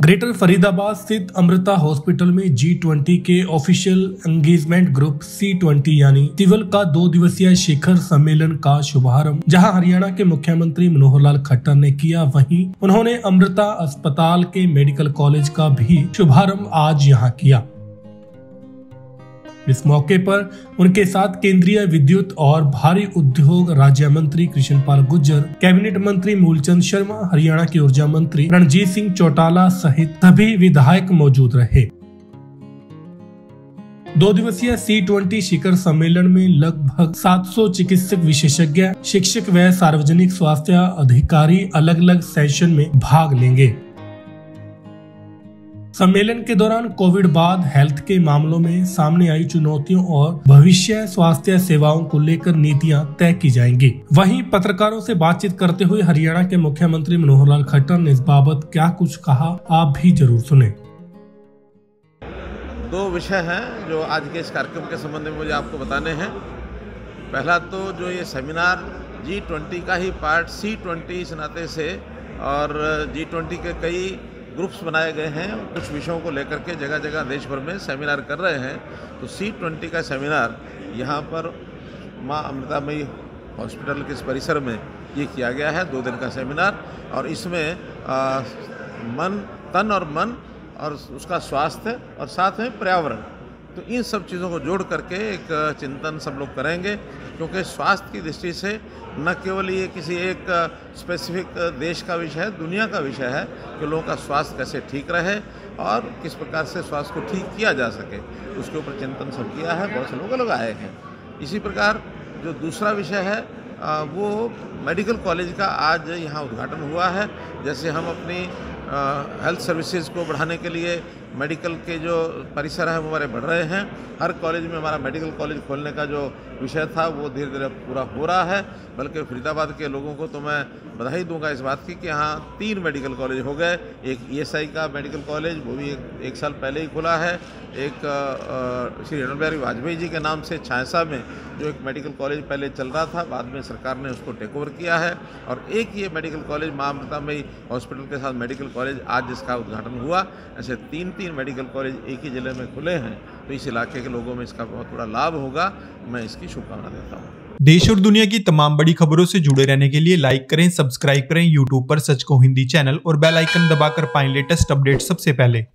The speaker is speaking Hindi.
ग्रेटर फरीदाबाद स्थित अमृता हॉस्पिटल में G20 के ऑफिशियल एंगेजमेंट ग्रुप C20 यानी सिविल का 2 दिवसीय शिखर सम्मेलन का शुभारंभ जहां हरियाणा के मुख्यमंत्री मनोहर लाल खट्टर ने किया, वहीं उन्होंने अमृता अस्पताल के मेडिकल कॉलेज का भी शुभारंभ आज यहां किया। इस मौके पर उनके साथ केंद्रीय विद्युत और भारी उद्योग राज्य मंत्री कृष्ण पाल गुर्जर, कैबिनेट मंत्री मूलचंद शर्मा, हरियाणा के ऊर्जा मंत्री रणजीत सिंह चौटाला सहित सभी विधायक मौजूद रहे। 2 दिवसीय C20 शिखर सम्मेलन में लगभग 700 चिकित्सक विशेषज्ञ, शिक्षक व सार्वजनिक स्वास्थ्य अधिकारी अलग अलग सेशन में भाग लेंगे। सम्मेलन के दौरान कोविड बाद हेल्थ के मामलों में सामने आई चुनौतियों और भविष्य स्वास्थ्य सेवाओं को लेकर नीतियां तय की जाएंगी। वहीं पत्रकारों से बातचीत करते हुए हरियाणा के मुख्यमंत्री मनोहर लाल खट्टर ने इस बाबत क्या कुछ कहा, आप भी जरूर सुने। 2 विषय हैं जो आज के इस कार्यक्रम के संबंध में मुझे आपको बताने हैं। पहला तो जो ये सेमिनार G20 का ही पार्ट C20 इस नाते से, और G20 के कई ग्रुप्स बनाए गए हैं, कुछ विषयों को लेकर के जगह जगह देश भर में सेमिनार कर रहे हैं। तो C20 का सेमिनार यहाँ पर माँ अमृतामयी हॉस्पिटल के इस परिसर में ये किया गया है, 2 दिन का सेमिनार। और इसमें तन और मन और उसका स्वास्थ्य और साथ में पर्यावरण, तो इन सब चीज़ों को जोड़ करके एक चिंतन सब लोग करेंगे, क्योंकि स्वास्थ्य की दृष्टि से न केवल ये किसी एक स्पेसिफिक देश का विषय है, दुनिया का विषय है कि लोगों का स्वास्थ्य कैसे ठीक रहे और किस प्रकार से स्वास्थ्य को ठीक किया जा सके, उसके ऊपर चिंतन सब किया है। बहुत से लोग अलग आए हैं। इसी प्रकार जो दूसरा विषय है वो मेडिकल कॉलेज का आज यहाँ उद्घाटन हुआ है। जैसे हम अपनी हेल्थ सर्विसेज को बढ़ाने के लिए मेडिकल के जो परिसर है वो हमारे बढ़ रहे हैं। हर कॉलेज में हमारा मेडिकल कॉलेज खोलने का जो विषय था वो धीरे धीरे पूरा हो रहा है। बल्कि फरीदाबाद के लोगों को तो मैं बधाई दूंगा इस बात की कि यहाँ 3 मेडिकल कॉलेज हो गए। एक ESI का मेडिकल कॉलेज, वो भी 1 साल पहले ही खुला है। एक श्री अटल बिहारी वाजपेयी जी के नाम से छायसा में जो एक मेडिकल कॉलेज पहले चल रहा था, बाद में सरकार ने उसको टेक ओवर किया है। और एक ये मेडिकल कॉलेज माँ अमृतामयी हॉस्पिटल के साथ मेडिकल कॉलेज आज जिसका उद्घाटन हुआ। ऐसे 3 मेडिकल कॉलेज एक ही जिले में खुले हैं, तो इस इलाके के लोगों में इसका बहुत बड़ा लाभ होगा। मैं इसकी शुभकामना देता हूँ। देश और दुनिया की तमाम बड़ी खबरों से जुड़े रहने के लिए लाइक करें, सब्सक्राइब करें YouTube पर सच को हिंदी चैनल और बेल आइकन दबाकर पाएं लेटेस्ट अपडेट सबसे पहले।